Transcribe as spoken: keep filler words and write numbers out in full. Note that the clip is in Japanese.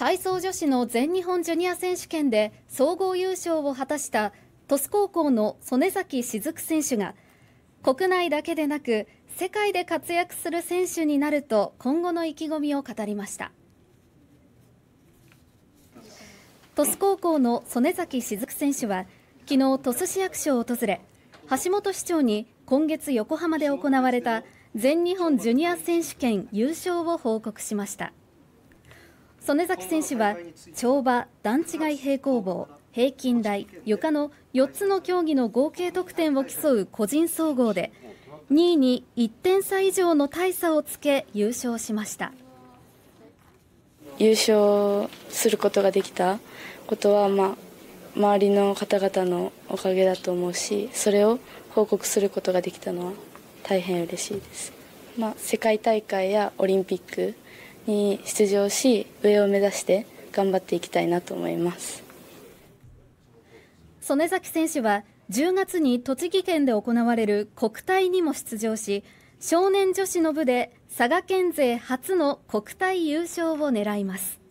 体操女子の全日本ジュニア選手権で総合優勝を果たした鳥栖高校の曽根崎雫選手が国内だけでなく世界で活躍する選手になると今後の意気込みを語りました。鳥栖高校の曽根崎雫選手は昨日鳥栖市役所を訪れ、橋本市長に今月横浜で行われた全日本ジュニア選手権優勝を報告しました。曽根崎選手は跳馬、段違い平行棒、平均台、床のよっつの競技の合計得点を競う個人総合でにいにいってん差以上の大差をつけ優勝しました。 優勝することができたことは、まあ、周りの方々のおかげだと思うし、それを報告することができたのは大変嬉しいです。まあ、世界大会やオリンピックに出場し、上を目指して頑張っていきたいなと思います。 曽根崎選手はじゅうがつに栃木県で行われる国体にも出場し、少年女子の部で佐賀県勢初の国体優勝を狙います。